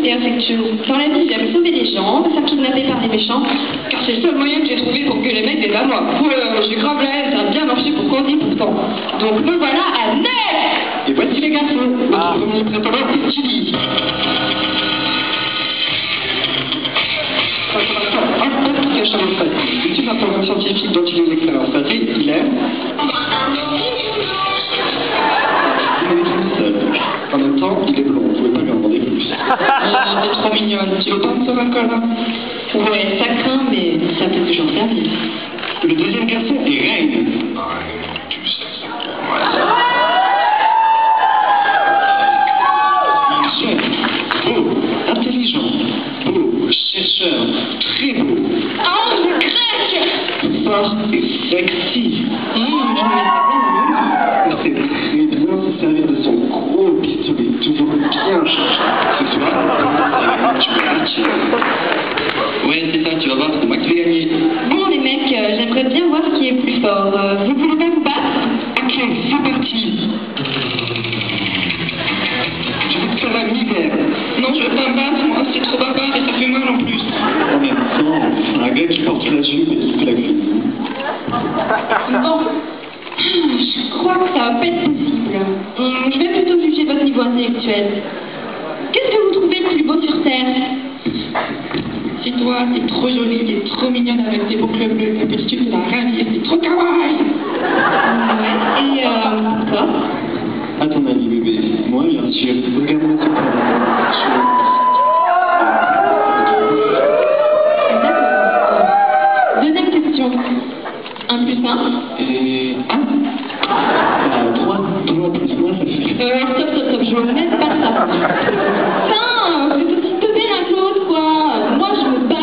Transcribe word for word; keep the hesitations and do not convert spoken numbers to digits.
et affectueux. Dans la vie, j'aime sauver les gens, me faire kidnapper par les méchants, car c'est le seul moyen que j'ai trouvé pour que les mecs viennent à moi. Ouais, j'ai grave la haine, ça a bien marché pour Candy pourtant. Donc me voilà à neuf. Et voici les garçons, notre ah. premier préparé est Chili. Application statique. L'étude d'un programme scientifique dont il est une expérience passée, il est... Il est tout seul. En même temps, il est blond, vous pouvez pas lui en demander plus. Ah, t'es trop mignonne, tu veux pas me sauver encore là? Ouais, ça craint, mais ça peut toujours servir. Le deuxième garçon est Reine. Ils sont beaux, intelligents, beaux, chercheurs, très beaux. Oh, je craque! Fort et sexy. Mmh, je me mets ça Il sait très bien se servir de son gros pistolet, toujours bien chargé. Ce soir, tu vas attirer. Ouais, c'est ça, tu vas voir, c'est moi qui vais gagner. Bon, les mecs, euh, j'aimerais bien voir qui est plus fort. Euh, vous pouvez pas vous battre? Ok, c'est parti. Je vais te faire la misère. Non, je vais pas me battre, moi, c'est trop barbare et ça fait mal en plus. En même temps, un gars qui porte la jupe et qui fait la cuisine. Bon, je crois que ça va pas être possible. Hum, je vais plutôt juger votre niveau intellectuel. Qu'est-ce que vous trouvez le plus beau sur Terre? Si toi, t'es trop jolie, t'es trop mignonne avec tes boucles bleues, ta petite la ravir, t'es trop kawaii. Ouais, et euh, toi? À ton avis, bébé, moi, bien sûr, regarde-moi ce problème. D'accord. Deuxième question. Un plus un? Et un? Ah, trois, trois plus moi, ça fait... Euh, stop, stop, stop, je veux même pas ça. Putain, vous êtes aussi teubé l'un que l'autre, quoi. Moi, je me barre.